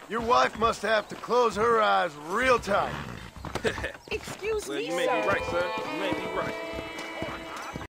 Your wife must have to close her eyes real tight. Excuse Well, me, you may sir. be right, sir. You may be right.